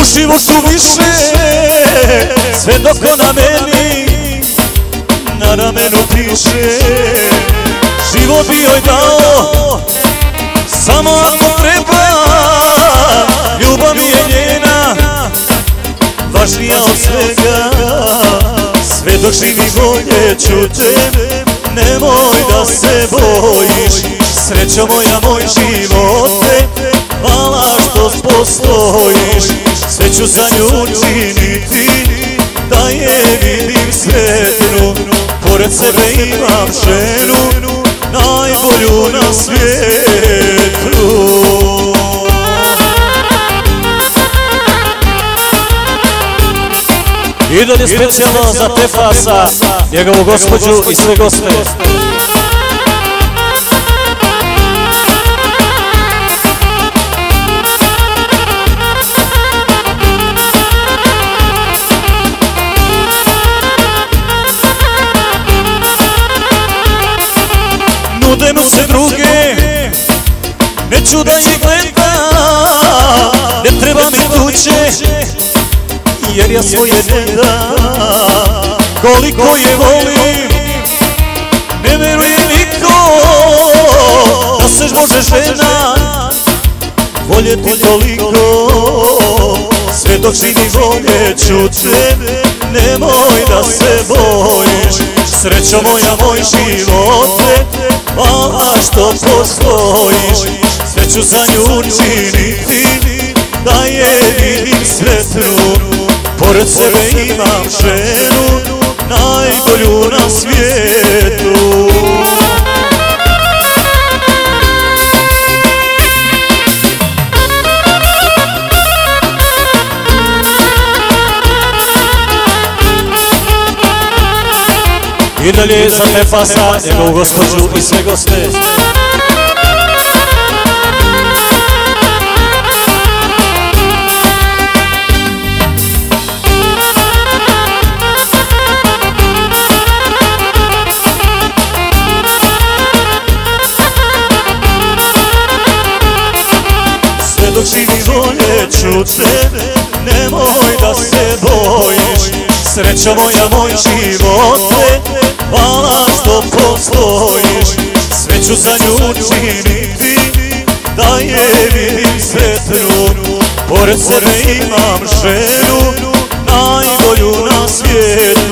u životu više, sve dok ona meni na ramenu piše. Život bi joj dao, samo ako treba, ljubav mi je njena važnija od svega. Sve dok živi voljeću te, nemoj da se bojiš. Srećo moja, moj živote, hvala što postojiš. Sve ću za nju učiniti, da je vidim sretnu. Pored sebe imam ženu, najbolju na svijetu. I dalje specijalno za Tefasa, njegovu gospođu i sve goste. Nude mu se druge, neću da ih gledam, ne treba mi kuće, jer ja svoje ne dam. Koliko je volim, ne veruje niko, da se može žena voljeti toliko. Sve dok živi voljeću te, nemoj da se bojiš. Srećo moja, moj živote, hvala što postojiš. Sve ću za nju učiniti, da je vidim sretnu. Pored sebe imam ženu, najbolju na svijetu. I dalje za Tefasa, njegovu gospođu i sve goste. Sve dok živi voljeću te, nemoj da se bojiš. Srećo moja, moj živote, hvala što postojiš. Sve ću za nju učiniti, da je vidim sretnu. Pored sebe imam ženu, najbolju na svijetu.